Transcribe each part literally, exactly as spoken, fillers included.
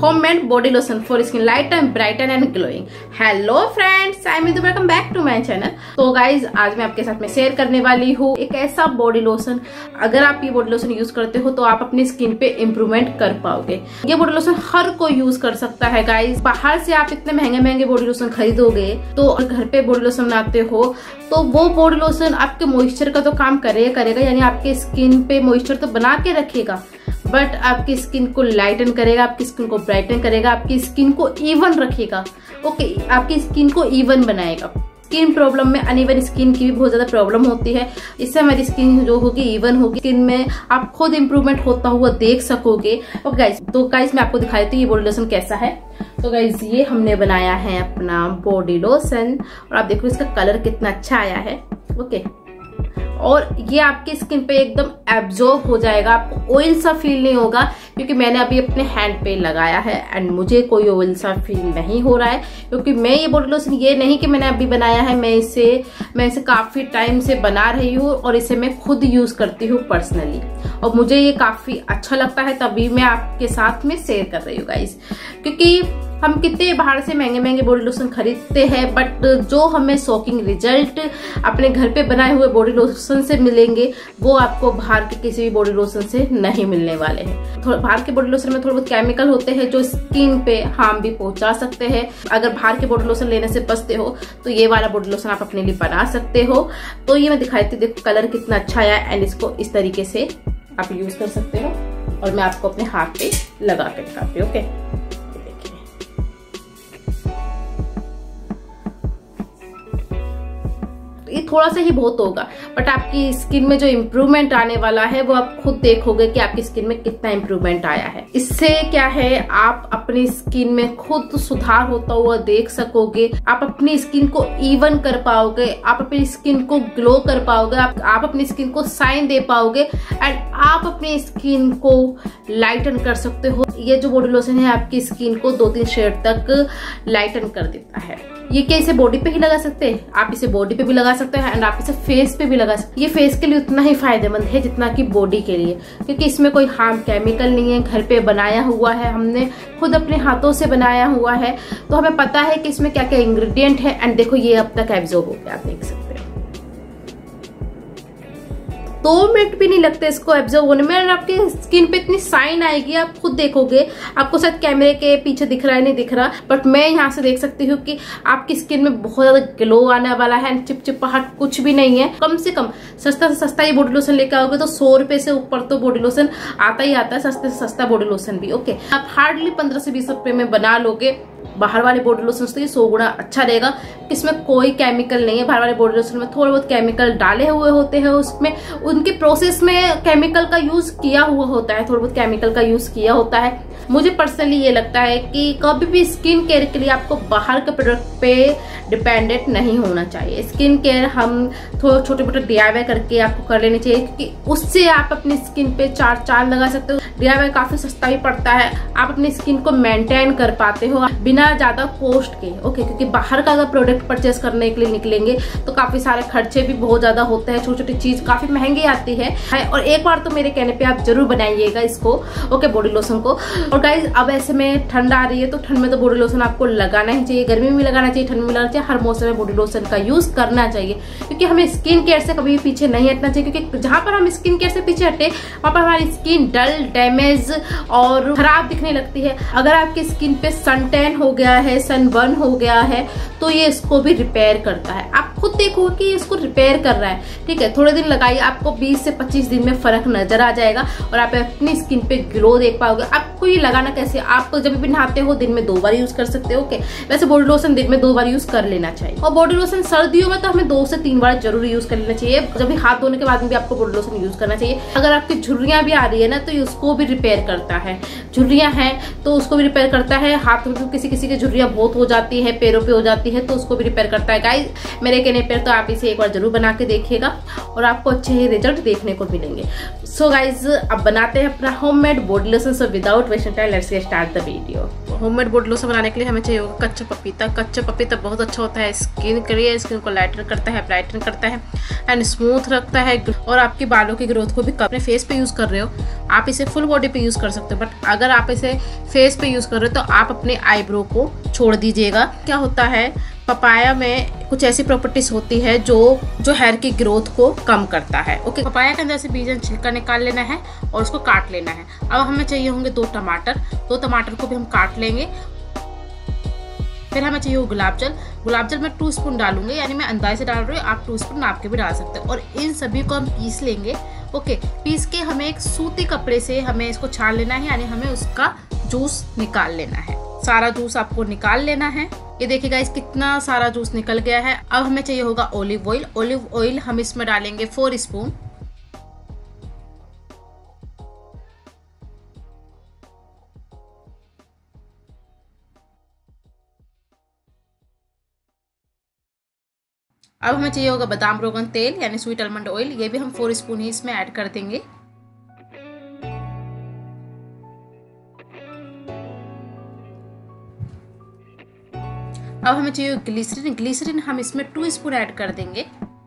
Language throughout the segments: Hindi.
Homemade body lotion for skin light and brighten and glowing. Hello friends, I am Nidhi, welcome back to my channel. तो गाइज आज मैं आपके साथ में शेयर करने वाली हूँ एक ऐसा बॉडी लोशन, अगर आप ये बॉडी लोशन यूज करते हो तो आप अपनी स्किन पे इम्प्रूवमेंट कर पाओगे। ये बॉडी लोशन हर कोई यूज कर सकता है गाइज। बाहर से आप इतने महंगे महंगे बॉडी लोशन खरीदोगे तो घर पे बॉडी लोशन बनाते हो तो वो बॉडी लोशन आपके मॉइस्चर का तो काम करेगा करेगा यानी आपके स्किन पे मॉइस्चर तो बना के रखेगा, बट आपकी स्किन को लाइटन करेगा, आपकी स्किन को ब्राइटन करेगा, आपकी स्किन को इवन रखेगा। ओके, आपकी स्किन को इवन बनाएगा। स्किन प्रॉब्लम में अनइवन स्किन की भी बहुत ज्यादा प्रॉब्लम होती है, इससे हमारी स्किन जो होगी इवन होगी। स्किन में आप खुद इंप्रूवमेंट होता हुआ देख सकोगे। ओके गाइस, तो गाइस मैं आपको दिखा देती हूँ ये बॉडी लोशन कैसा है। तो गाइस ये हमने बनाया है अपना बॉडी लोशन और आप देखो इसका कलर कितना अच्छा आया है। ओके, और ये आपकी स्किन पे एकदम एब्जॉर्ब हो जाएगा, आपको ऑयल सा फील नहीं होगा क्योंकि मैंने अभी अपने हैंड पे लगाया है एंड मुझे कोई ऑयल सा फील नहीं हो रहा है क्योंकि मैं ये बॉडी लोशन ये नहीं कि मैंने अभी बनाया है, मैं इसे मैं इसे काफी टाइम से बना रही हूँ और इसे मैं खुद यूज करती हूँ पर्सनली और मुझे ये काफी अच्छा लगता है, तभी मैं आपके साथ में शेयर कर रही हूँ गाइस। क्योंकि हम कितने बाहर से महंगे महंगे बॉडी लोशन खरीदते हैं बट जो हमें शॉकिंग रिजल्ट अपने घर पे बनाए हुए बॉडी लोशन से मिलेंगे वो आपको बाहर के किसी भी बॉडी लोशन से नहीं मिलने वाले हैं। थोड़ा बाहर के बॉडी लोशन में थोड़े बहुत केमिकल होते हैं जो स्किन पे हार्म भी पहुंचा सकते हैं। अगर बाहर के बॉडी लोशन लेने से बचते हो तो ये वाला बॉडी लोशन आप अपने लिए बना सकते हो। तो ये मैं दिखाई थी, देखो कलर कितना अच्छा आया एंड इसको इस तरीके से आप यूज कर सकते हो और मैं आपको अपने हाथ पे लगा के दिखाती हूँ। ओके, ये थोड़ा सा ही बहुत होगा बट आपकी स्किन में जो इम्प्रूवमेंट आने वाला है वो आप खुद देखोगे कि आपकी स्किन में कितना इम्प्रूवमेंट आया है। इससे क्या है, आप अपनी स्किन में खुद सुधार होता हुआ देख सकोगे, आप अपनी स्किन को इवन कर पाओगे, आप अपनी स्किन को ग्लो कर पाओगे, आप, आप अपनी स्किन को साइन दे पाओगे एंड आप अपनी स्किन को लाइटन कर सकते हो। ये जो बॉडी लोशन है आपकी स्किन को दो तीन शेड तक लाइटन कर देता है। ये क्या इसे बॉडी पे ही लगा सकते हैं, आप इसे बॉडी पे भी लगा सकते हैं एंड आप इसे फेस पे भी लगा सकते हैं। ये फेस के लिए उतना ही फायदेमंद है जितना कि बॉडी के लिए, क्योंकि इसमें कोई हार्म केमिकल नहीं है, घर पे बनाया हुआ है, हमने खुद अपने हाथों से बनाया हुआ है तो हमें पता है कि इसमें क्या क्या इंग्रेडिएंट है एंड देखो ये अब तक एब्जॉर्ब हो गया, आप देख सकते हैं। दो मिनट भी नहीं लगते इसको एब्जॉर्ब होने में, आपकी स्किन पे इतनी साइन आएगी, आप खुद देखोगे। आपको शायद कैमरे के पीछे दिख रहा है नहीं दिख रहा, बट मैं यहाँ से देख सकती हूँ कि आपकी स्किन में बहुत ज्यादा ग्लो आने वाला है, चिपचिपाहट कुछ भी नहीं है। कम से कम सस्ता से सस्ता ये बॉडी लोशन लेकर आओगे तो सौ रुपए से ऊपर तो बॉडी लोशन आता ही आता है, सस्ते से सस्ता बॉडी लोशन भी। ओके, आप हार्डली पंद्रह से बीस रुपए में बना लोगे। बाहर वाले बॉडी लोशन से सौ गुना अच्छा रहेगा, इसमें कोई केमिकल नहीं है। बाहर वाले बॉडी लोशन में थोड़े बहुत केमिकल डाले हुए होते हैं, उसमें उनके प्रोसेस में केमिकल का यूज किया हुआ होता है, थोड़ा बहुत केमिकल का यूज किया होता है। मुझे पर्सनली ये लगता है कि कभी भी स्किन केयर के लिए आपको बाहर के प्रोडक्ट पे डिपेंडेंट नहीं होना चाहिए। स्किन केयर हम थोड़े छोटे मोटे डीआईवाई करके आपको कर लेनी चाहिए क्योंकि उससे आप अपनी स्किन पे चार चांद लगा सकते हो। डीआईवाई काफी सस्ता भी पड़ता है, आप अपनी स्किन को मेंटेन कर पाते हो बिना ज्यादा कॉस्ट के। ओके, क्योंकि बाहर का अगर प्रोडक्ट परचेस करने के लिए निकलेंगे तो काफी सारे खर्चे भी बहुत ज्यादा होते हैं, छोटी छोटी चीज काफी महंगी आती है। और एक बार तो मेरे कहने पे आप जरूर बनाइएगा इसको, ओके, बॉडी लोशन को। और गाइस अब ऐसे में ठंड आ रही है तो ठंड में तो बॉडी लोशन आपको लगाना ही चाहिए, गर्मी में भी लगाना चाहिए, ठंड में लगाना चाहिए, हर मौसम में बॉडी लोशन का यूज करना चाहिए क्योंकि हमें स्किन केयर से कभी भी पीछे नहीं हटना चाहिए। क्योंकि जहां पर हम स्किन केयर से पीछे हटे वहां पर हमारी स्किन डल, डैमेज और खराब दिखने लगती है। अगर आपकी स्किन पे सन टैन हो गया है, सन बर्न हो गया है तो ये इसको भी रिपेयर करता है। आप खुद देखो कि इसको रिपेयर कर रहा है, ठीक है। थोड़े दिन लगाइए, आपको बीस से पच्चीस दिन में फर्क नजर आ जाएगा और आप अपनी स्किन पे ग्लो देख पाओगे। आपको ये लगाना कैसे, आप जब भी नहाते हो दिन में दो बार यूज कर सकते हो। ओके, वैसे बॉडी लोशन दिन में दो बार यूज कर लेना चाहिए और बॉडी लोशन सर्दियों में तो हमें दो से तीन बार जरूर यूज कर लेना चाहिए। जब भी हाथ धोने के बाद भी आपको बॉडी लोशन यूज करना चाहिए। अगर आपकी झुर्रियां भी आ रही है ना तो उसको भी रिपेयर करता है, झुर्रियां हैं तो उसको भी रिपेयर करता है। हाथ में किसी किसी की झुर्रियां बहुत हो जाती है, पैरों पे हो जाती है तो उसको भी रिपेयर करता है। गाइस मेरे कहने पर तो आप इसे एक बार जरूर बना के देखिएगा और आपको अच्छे ही रिजल्ट देखने को मिलेंगे। सो गाइज अब बनाते हैं अपना homemade body lotion. So without wasting time let's get start the video. Homemade body lotion बनाने के लिए हमें चाहिए होगा कच्चा पपीता। कच्चा पपीता बहुत अच्छा होता है स्किन के लिए, स्किन को लाइटन करता है, ब्राइटन करता है एंड स्मूथ रखता है और आपके बालों की ग्रोथ को भी अपने फेस पे यूज़ कर रहे हो आप इसे फुल बॉडी पे यूज़ कर सकते हो, बट अगर आप इसे फेस पे यूज़ कर रहे हो तो आप अपने आईब्रो को छोड़ दीजिएगा। क्या होता है, पपाया में कुछ ऐसी प्रॉपर्टीज होती है जो जो हेयर की ग्रोथ को कम करता है। ओके, पपाया के अंदर से बीज एंड छिलका निकाल लेना है और उसको काट लेना है। अब हमें चाहिए होंगे दो टमाटर, दो टमाटर को भी हम काट लेंगे। फिर हमें चाहिए गुलाब जल। गुलाब जल मैं टू स्पून डालूंगी, यानी मैं अंदाजे से डाल रही हूँ, आप टू स्पून नाप के भी डाल सकते हो। और इन सभी को हम पीस लेंगे। ओके, पीस के हमें एक सूती कपड़े से हमें इसको छान लेना है, यानी हमें उसका जूस निकाल लेना है। सारा जूस आपको निकाल लेना है। ये देखिए गाइस कितना सारा जूस निकल गया है। अब हमें चाहिए होगा ऑलिव ऑयल। ऑलिव ऑयल हम इसमें डालेंगे फोर स्पून। अब हमें चाहिए होगा बादाम रोगन तेल यानी स्वीट आलमंड ऑयल, ये भी हम फोर स्पून ही इसमें ऐड कर देंगे। अब हमें चाहिए ग्लिसरीन। ग्लिसरीन हम इसमें टू स्पून ऐड कर देंगे।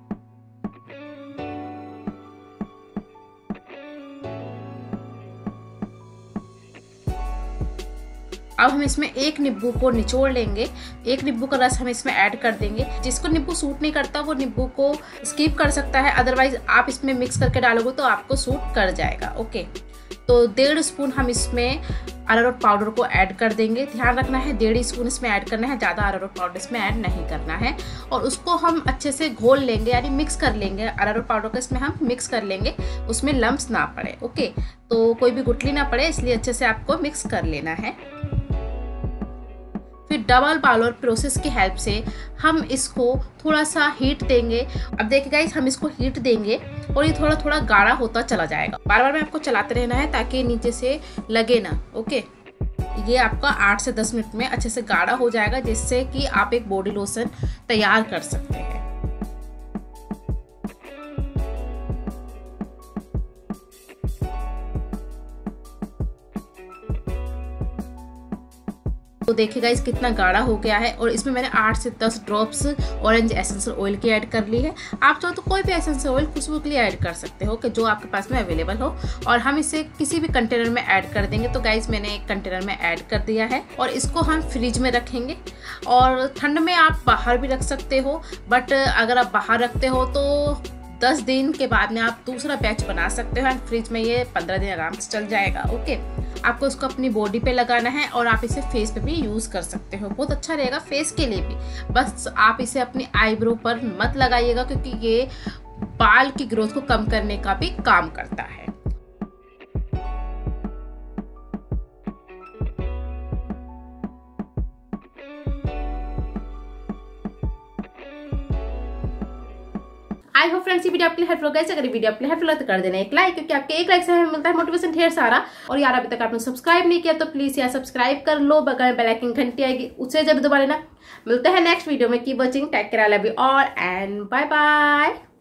अब हम इसमें एक नींबू को निचोड़ लेंगे, एक नींबू का रस हम इसमें ऐड कर देंगे। जिसको नींबू सूट नहीं करता वो नींबू को स्किप कर सकता है, अदरवाइज आप इसमें मिक्स करके डालोगे तो आपको सूट कर जाएगा। ओके, तो डेढ़ स्पून हम इसमें अरारोट पाउडर को ऐड कर देंगे। ध्यान रखना है डेढ़ स्पून इसमें ऐड करना है, ज़्यादा अरारोट पाउडर इसमें ऐड नहीं करना है। और उसको हम अच्छे से घोल लेंगे, यानी मिक्स कर लेंगे। अरारोट पाउडर को इसमें हम मिक्स कर लेंगे, उसमें लम्प्स ना पड़े। ओके, तो कोई भी गुठली ना पड़े, इसलिए अच्छे से आपको मिक्स कर लेना है। फिर डबल बॉयलर प्रोसेस की हेल्प से हम इसको थोड़ा सा हीट देंगे। अब देखिए गाइस, हम इसको हीट देंगे और ये थोड़ा थोड़ा गाढ़ा होता चला जाएगा। बार बार में आपको चलाते रहना है ताकि नीचे से लगे ना। ओके, ये आपका आठ से दस मिनट में अच्छे से गाढ़ा हो जाएगा, जिससे कि आप एक बॉडी लोशन तैयार कर सकते हैं। तो देखिए गाइस कितना गाढ़ा हो गया है और इसमें मैंने आठ से दस ड्रॉप्स ऑरेंज एसेंशियल ऑयल की ऐड कर ली है। आप चाहो तो कोई भी एसेंशियल ऑयल खुशबू के लिए ऐड कर सकते हो कि जो आपके पास में अवेलेबल हो। और हम इसे किसी भी कंटेनर में ऐड कर देंगे। तो गाइस मैंने एक कंटेनर में ऐड कर दिया है और इसको हम फ्रिज में रखेंगे। और ठंड में आप बाहर भी रख सकते हो, बट अगर आप बाहर रखते हो तो दस दिन के बाद में आप दूसरा बैच बना सकते हो एंड फ्रिज में ये पंद्रह दिन आराम से चल जाएगा। ओके, आपको इसको अपनी बॉडी पे लगाना है और आप इसे फेस पे भी यूज़ कर सकते हो, बहुत अच्छा रहेगा फेस के लिए भी। बस आप इसे अपनी आईब्रो पर मत लगाइएगा, क्योंकि ये बाल की ग्रोथ को कम करने का भी काम करता है। आई होप फ्रेंड्स ये वीडियो आपके लिए हेल्पफुल गाइस। अगर ये वीडियो आपके लिए हेल्पफुल है तो कर देना एक लाइक, क्योंकि आपके एक लाइक से हमें मिलता है मोटिवेशन ढेर सारा। और यार अभी तक आपने सब्सक्राइब नहीं किया तो प्लीज यार सब्सक्राइब कर लो, बगल में बेल आइकन घंटी आएगी उसे जरूर दबा लेना। मिलते हैं नेक्स्ट वीडियो में। Keep watching, take care, I love you all and bye bye.